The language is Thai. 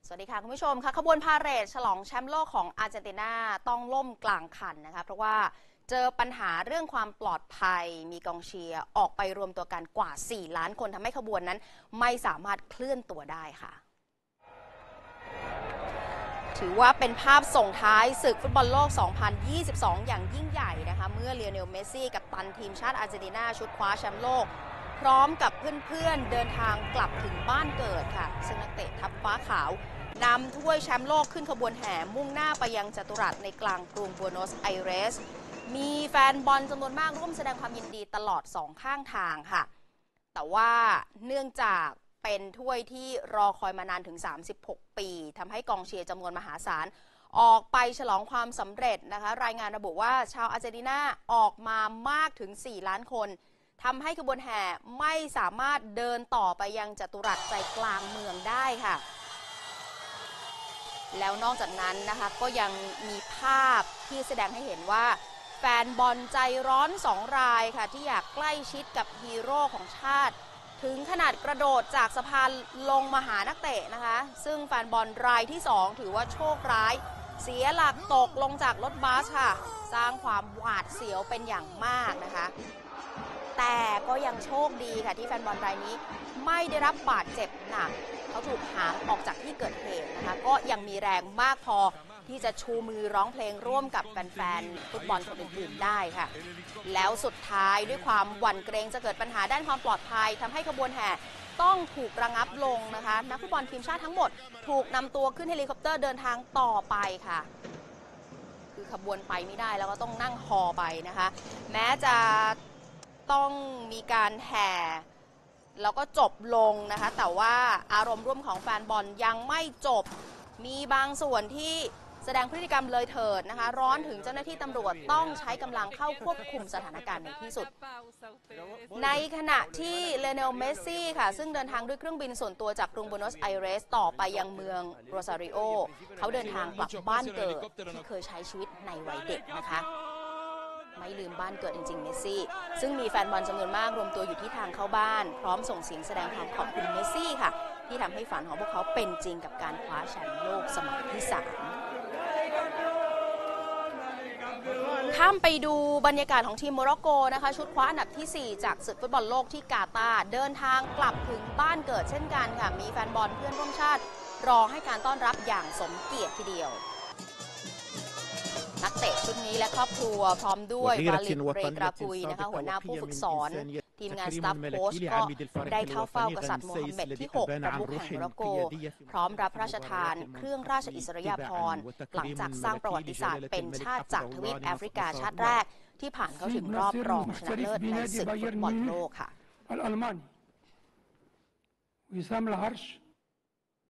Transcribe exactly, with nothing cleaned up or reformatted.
สวัสดีค่ะคุณผู้ชมค่ะขบวนพาเหรดฉลองแชมป์โลกของอาร์เจนตินาต้องล่มกลางคันนะคะเพราะว่าเจอปัญหาเรื่องความปลอดภัยมีกองเชียร์ออกไปรวมตัวกันกว่าสี่ล้านคนทำให้ขบวนนั้นไม่สามารถเคลื่อนตัวได้ค่ะถือว่าเป็นภาพส่งท้ายศึกฟุตบอลโลก สองพันยี่สิบสอง อย่างยิ่งใหญ่นะคะเมื่อเลโอเนล เมสซี่กัปตันทีมชาติอาร์เจนตินาชุดคว้าแชมป์โลกพร้อมกับเพื่อนๆเดินทางกลับถึงบ้านเกิดค่ะซึ่งนักเตะทัพฟ้าขาวนำถ้วยแชมป์โลกขึ้นขบวนแห่มุ่งหน้าไปยังจัตุรัสในกลางกรุงบัวโนสไอเรสมีแฟนบอลจำนวนมากร่วมแสดงความยินดีตลอดสองข้างทางค่ะแต่ว่าเนื่องจากเป็นถ้วยที่รอคอยมานานถึงสามสิบหกปีทำให้กองเชียร์จำนวนมหาศาลออกไปฉลองความสำเร็จนะคะรายงานระบุว่าชาวอาร์เจนตินาออกมามากถึงสี่ล้านคนทำให้ขบวนแห่ไม่สามารถเดินต่อไปยังจัตุรัสใจกลางเมืองได้ค่ะแล้วนอกจากนั้นนะคะก็ยังมีภาพที่แสดงให้เห็นว่าแฟนบอลใจร้อนสองรายค่ะที่อยากใกล้ชิดกับฮีโร่ของชาติถึงขนาดกระโดดจากสะพานลงมาหานักเตะนะคะซึ่งแฟนบอลรายที่สองถือว่าโชคร้ายเสียหลักตกลงจากรถบัสค่ะสร้างความหวาดเสียวเป็นอย่างมากนะคะแต่ก็ยังโชคดีค่ะที่แฟนบอลรายนี้ไม่ได้รับบาดเจ็บหนักเขาถูกหามออกจากที่เกิดเหตุนะคะก็ยังมีแรงมากพอที่จะชูมือร้องเพลงร่วมกับแฟนๆฟุตบอลคนอื่นๆได้ค่ะแล้วสุดท้ายด้วยความหวั่นเกรงจะเกิดปัญหาด้านความปลอดภัยทำให้ขบวนแห่ต้องถูกระงับลงนะคะนักฟุตบอลทีมชาติทั้งหมดถูกนำตัวขึ้นเฮลิคอปเตอร์เดินทางต่อไปค่ะคือขบวนไปไม่ได้แล้วก็ต้องนั่งฮอไปนะคะแม้จะต้องมีการแห่แล้วก็จบลงนะคะแต่ว่าอารมณ์ร่วมของแฟนบอลยังไม่จบมีบางส่วนที่แสดงพฤติกรรมเลยเถิดนะคะร้อนถึงเจ้าหน้าที่ตำรวจต้องใช้กำลังเข้าควบคุมสถานการณ์ในที่สุดในขณะที่เลโอเนล เมสซี่ค่ะซึ่งเดินทางด้วยเครื่องบินส่วนตัวจากกรุงบัวโนสไอเรสต่อไปยังเมืองโรซาริโอเขาเดินทางกลับบ้านเกิดที่เคยใช้ชีวิตในวัยเด็กนะคะไม่ลืมบ้านเกิดจริงๆเมสซี่ซึ่งมีแฟนบอลจำนวนมากรวมตัวอยู่ที่ทางเข้าบ้านพร้อมส่งเสียงแสดงความขอบคุณเมสซี่ค่ะที่ทำให้ฝันของพวกเขาเป็นจริงกับการคว้าแชมป์โลกสมัยที่สามข้ามไปดูบรรยากาศของทีมโมร็อกโกนะคะชุดคว้าอันดับที่สี่จากศึกฟุตบอลโลกที่กาตาร์เดินทางกลับถึงบ้านเกิดเช่นกันค่ะมีแฟนบอลเพื่อนร่วมชาติรอให้การต้อนรับอย่างสมเกียรติทีเดียวนักเตะชุดนี้และครอบครัวพร้อมด้วยวาลิด เรกรากุยนะคะหัวหน้าผู้ฝึกสอนทีมงานสตาฟโค้ชก็ได้เข้าเฝ้ากษัตริย์โมฮัมเหม็ดที่หกประมุขแห่งโมร็อกโกพร้อมรับพระราชทานเครื่องราชอิสริยาภรณ์หลังจากสร้างประวัติศาสตร์เป็นชาติจากทวีปแอฟริกาชาติแรกที่ผ่านเข้าถึงรอบรองชนะเลิศในศึกฟุตบอลโลกค่ะ